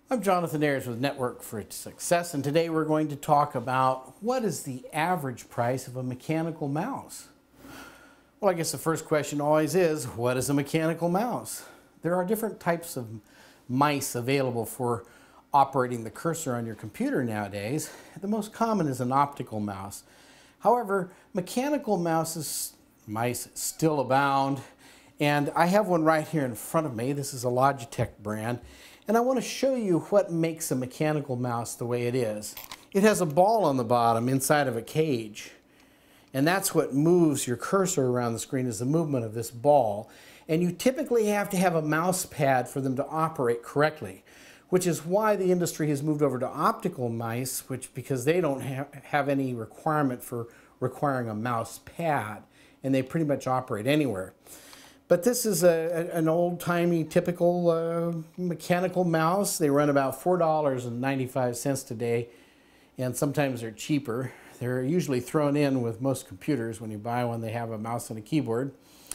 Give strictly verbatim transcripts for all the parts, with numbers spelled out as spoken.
I'm Jonathan Ayres with Network for Success, and today we're going to talk about what is the average price of a mechanical mouse. Well, I guess the first question always is, what is a mechanical mouse? There are different types of mice available for operating the cursor on your computer nowadays. The most common is an optical mouse. However, mechanical mouses, mice still abound, and I have one right here in front of me. This is a Logitech brand. And I want to show you what makes a mechanical mouse the way it is. It has a ball on the bottom inside of a cage. And that's what moves your cursor around the screen, is the movement of this ball. And you typically have to have a mouse pad for them to operate correctly, which is why the industry has moved over to optical mice, which because they don't ha have any requirement for requiring a mouse pad, and they pretty much operate anywhere. But this is a, an old-timey, typical uh, mechanical mouse. They run about four dollars and ninety-five cents today, and sometimes they're cheaper. They're usually thrown in with most computers. When you buy one, they have a mouse and a keyboard.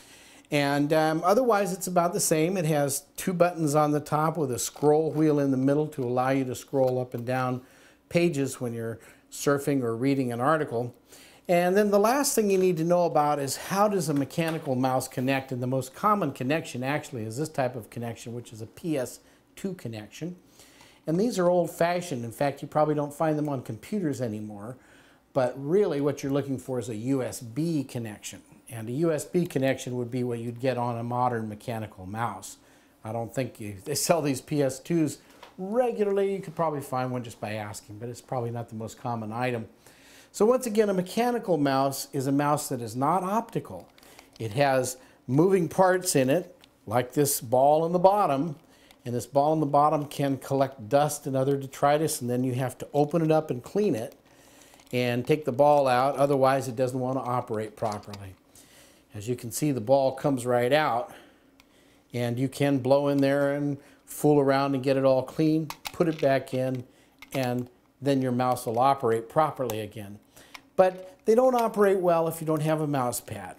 And um, otherwise, it's about the same. It has two buttons on the top with a scroll wheel in the middle to allow you to scroll up and down pages when you're surfing or reading an article. And then the last thing you need to know about is, how does a mechanical mouse connect? And the most common connection actually is this type of connection, which is a P S two connection. And these are old-fashioned. In fact, you probably don't find them on computers anymore. But really what you're looking for is a U S B connection. And a U S B connection would be what you'd get on a modern mechanical mouse. I don't think you, they sell these P S twos regularly. You could probably find one just by asking, but it's probably not the most common item. So once again, a mechanical mouse is a mouse that is not optical. It has moving parts in it, like this ball in the bottom, and this ball in the bottom can collect dust and other detritus, and then you have to open it up and clean it and take the ball out, otherwise it doesn't want to operate properly. As you can see, the ball comes right out, and you can blow in there and fool around and get it all clean, put it back in, and then your mouse will operate properly again. But they don't operate well if you don't have a mouse pad.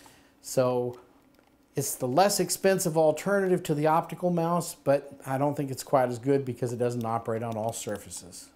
So it's the less expensive alternative to the optical mouse, but I don't think it's quite as good because it doesn't operate on all surfaces.